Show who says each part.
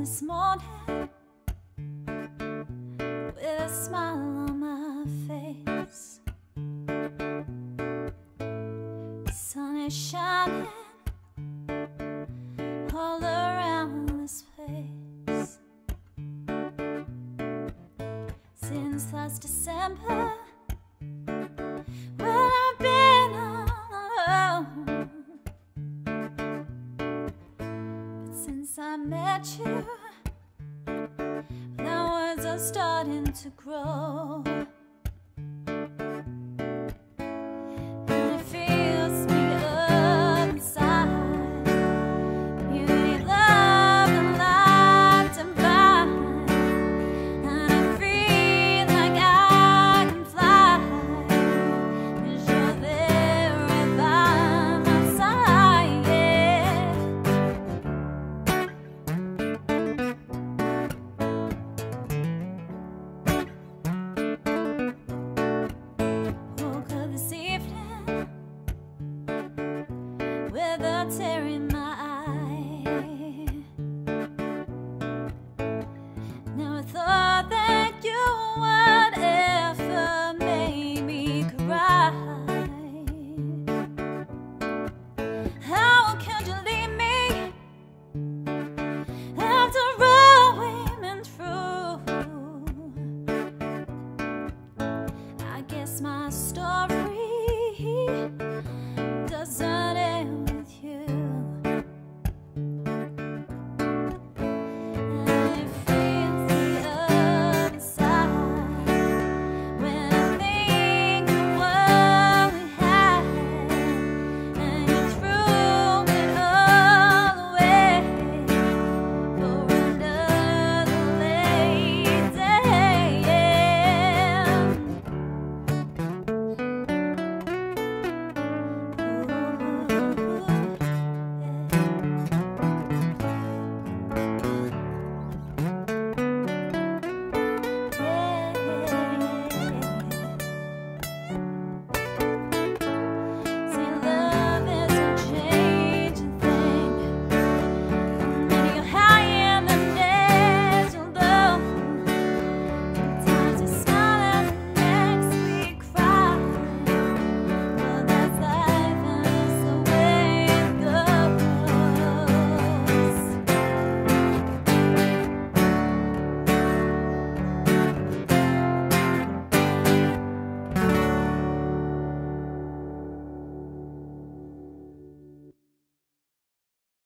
Speaker 1: this morning with a smile on my face. The sun is shining all around this place. Since last December, well, I've been alone. But since I met you, flowers are starting to grow.